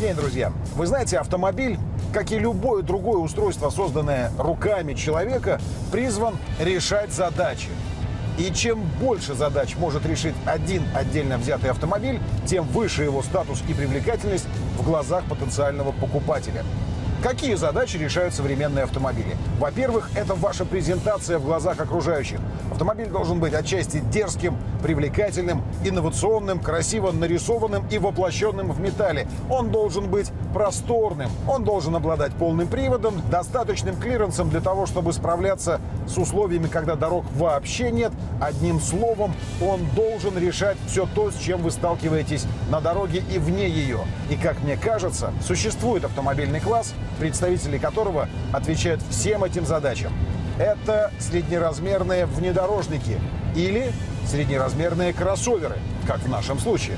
день, друзья! Вы знаете, автомобиль, как и любое другое устройство, созданное руками человека, призван решать задачи. И чем больше задач может решить один отдельно взятый автомобиль, тем выше его статус и привлекательность в глазах потенциального покупателя. Какие задачи решают современные автомобили? Во-первых, это ваша презентация в глазах окружающих. Автомобиль должен быть отчасти дерзким, привлекательным, инновационным, красиво нарисованным и воплощенным в металле. Он должен быть просторным, он должен обладать полным приводом, достаточным клиренсом для того, чтобы справляться с условиями, когда дорог вообще нет. Одним словом, он должен решать все то, с чем вы сталкиваетесь на дороге и вне ее. И, как мне кажется, существует автомобильный класс, представители которого отвечают всем этим задачам. Это среднеразмерные внедорожники или среднеразмерные кроссоверы, как в нашем случае.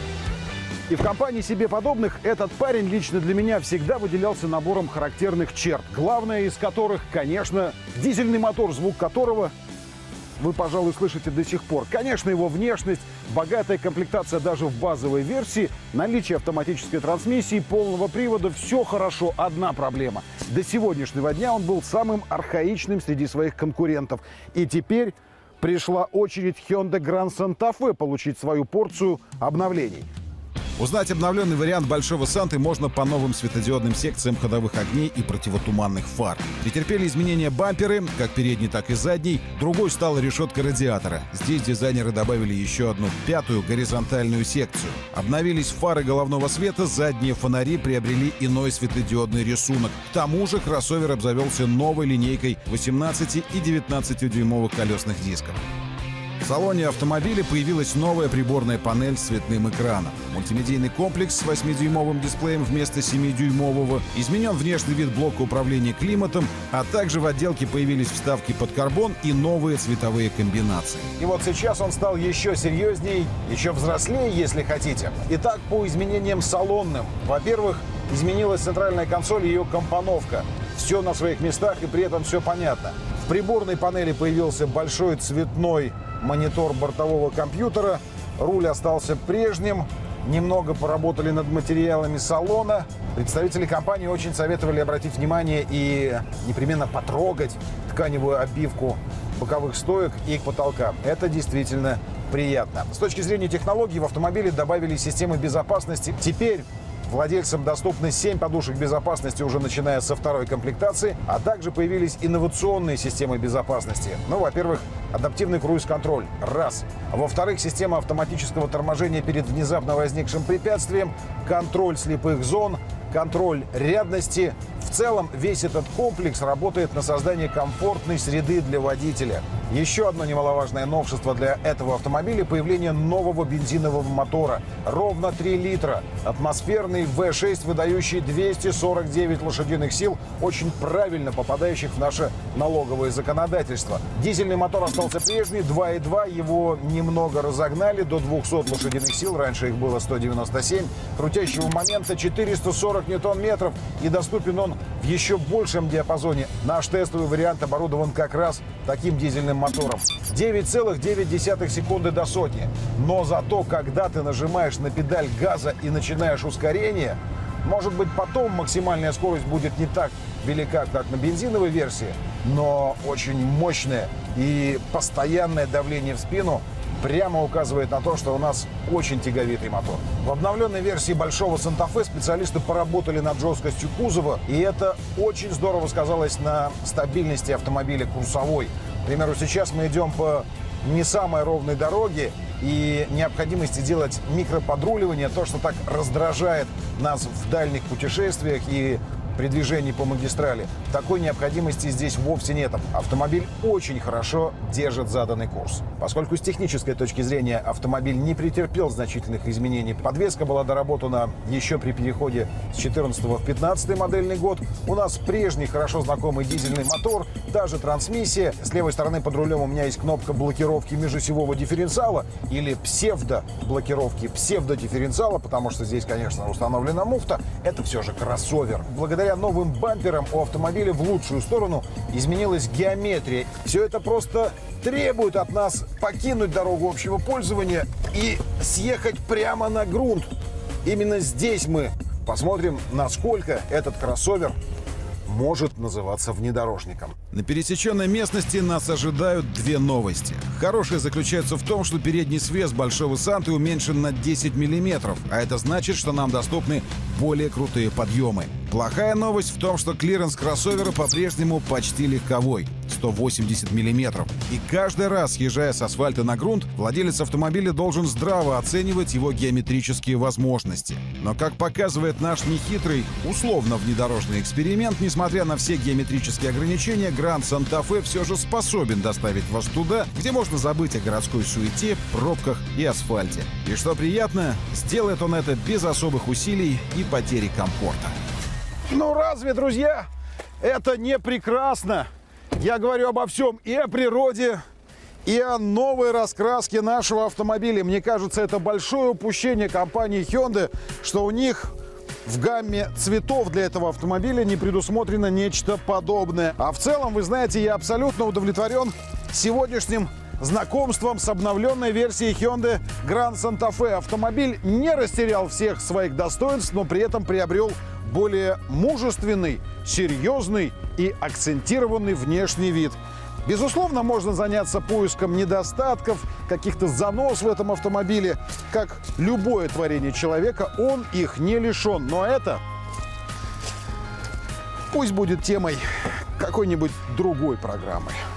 И в компании себе подобных этот парень лично для меня всегда выделялся набором характерных черт. Главное из которых, конечно, дизельный мотор, звук которого вы, пожалуй, слышите до сих пор. Конечно, его внешность, богатая комплектация даже в базовой версии, наличие автоматической трансмиссии, полного привода – все хорошо. Одна проблема. До сегодняшнего дня он был самым архаичным среди своих конкурентов. И теперь пришла очередь Hyundai Grand Santa Fe получить свою порцию обновлений. Узнать обновленный вариант Большого Санты можно по новым светодиодным секциям ходовых огней и противотуманных фар. Претерпели изменения бамперы, как передний, так и задний. Другой стала решетка радиатора. Здесь дизайнеры добавили еще одну пятую горизонтальную секцию. Обновились фары головного света, задние фонари приобрели иной светодиодный рисунок. К тому же кроссовер обзавелся новой линейкой 18 и 19-дюймовых колесных дисков. В салоне автомобиля появилась новая приборная панель с цветным экраном. Мультимедийный комплекс с 8-дюймовым дисплеем вместо 7-дюймового. Изменен внешний вид блока управления климатом, а также в отделке появились вставки под карбон и новые цветовые комбинации. И вот сейчас он стал еще серьезней, еще взрослее, если хотите. Итак, по изменениям салонным. Во-первых, изменилась центральная консоль и ее компоновка. Все на своих местах и при этом все понятно. В приборной панели появился большой цветной монитор бортового компьютера, руль остался прежним, немного поработали над материалами салона. Представители компании очень советовали обратить внимание и непременно потрогать тканевую обивку боковых стоек и потолка. Это действительно приятно. С точки зрения технологий в автомобиле добавили системы безопасности. Теперь владельцам доступны 7 подушек безопасности уже начиная со второй комплектации, а также появились инновационные системы безопасности. Ну, во-первых, адаптивный круиз-контроль. Раз. Во-вторых, система автоматического торможения перед внезапно возникшим препятствием, контроль слепых зон, контроль рядности. В целом, весь этот комплекс работает на создание комфортной среды для водителя. Еще одно немаловажное новшество для этого автомобиля – появление нового бензинового мотора. Ровно 3 литра. Атмосферный V6, выдающий 249 лошадиных сил, очень правильно попадающих в наше налоговое законодательство. Дизельный мотор остался прежний, 2.2. Его немного разогнали до 200 лошадиных сил. Раньше их было 197. Крутящего момента 440 ньютон-метров. И доступен он в еще большем диапазоне. Наш тестовый вариант оборудован как раз таким дизельным мотором. 9,9 секунды до сотни. Но зато, когда ты нажимаешь на педаль газа и начинаешь ускорение, может быть, потом максимальная скорость будет не так велика, как на бензиновой версии, но очень мощная, и постоянное давление в спину прямо указывает на то, что у нас очень тяговитый мотор. В обновленной версии Большого Санта Фе специалисты поработали над жесткостью кузова, и это очень здорово сказалось на стабильности автомобиля курсовой. К примеру, сейчас мы идем по не самой ровной дороге, и необходимости делать микроподруливание, то, что так раздражает нас в дальних путешествиях и при движении по магистрали. Такой необходимости здесь вовсе нет. Автомобиль очень хорошо держит заданный курс. Поскольку с технической точки зрения автомобиль не претерпел значительных изменений, подвеска была доработана еще при переходе с 14 в 15 модельный год. У нас прежний хорошо знакомый дизельный мотор, та же трансмиссия. С левой стороны под рулем у меня есть кнопка блокировки межосевого дифференциала или псевдо-блокировки псевдодифференциала, потому что здесь, конечно, установлена муфта. Это все же кроссовер. Благодаря новым бамперам у автомобиля в лучшую сторону изменилась геометрия. Все это просто требует от нас покинуть дорогу общего пользования и съехать прямо на грунт. Именно здесь мы Посмотрим, насколько этот кроссовер может называться внедорожником. На пересеченной местности нас ожидают две новости. Хорошая заключается в том, что передний свес Большого Санты уменьшен на 10 мм, а это значит, что нам доступны более крутые подъемы. Плохая новость в том, что клиренс кроссовера по-прежнему почти легковой — 180 мм. И каждый раз, съезжая с асфальта на грунт, владелец автомобиля должен здраво оценивать его геометрические возможности. Но, как показывает наш нехитрый, условно внедорожный эксперимент, несмотря на все геометрические ограничения, Grand Santa Fe все же способен доставить вас туда, где можно забыть о городской суете, пробках и асфальте. И что приятно, сделает он это без особых усилий и потери комфорта. Ну разве, друзья, это не прекрасно? Я говорю обо всем: и о природе, и о новой раскраске нашего автомобиля. Мне кажется, это большое упущение компании Hyundai, что у них в гамме цветов для этого автомобиля не предусмотрено нечто подобное. А в целом, вы знаете, я абсолютно удовлетворен сегодняшним знакомством с обновленной версией Hyundai Grand Santa Fe. Автомобиль не растерял всех своих достоинств, но при этом приобрел более мужественный, серьезный и акцентированный внешний вид. Безусловно, можно заняться поиском недостатков, каких-то занос в этом автомобиле. Как любое творение человека, он их не лишен. Но это пусть будет темой какой-нибудь другой программы.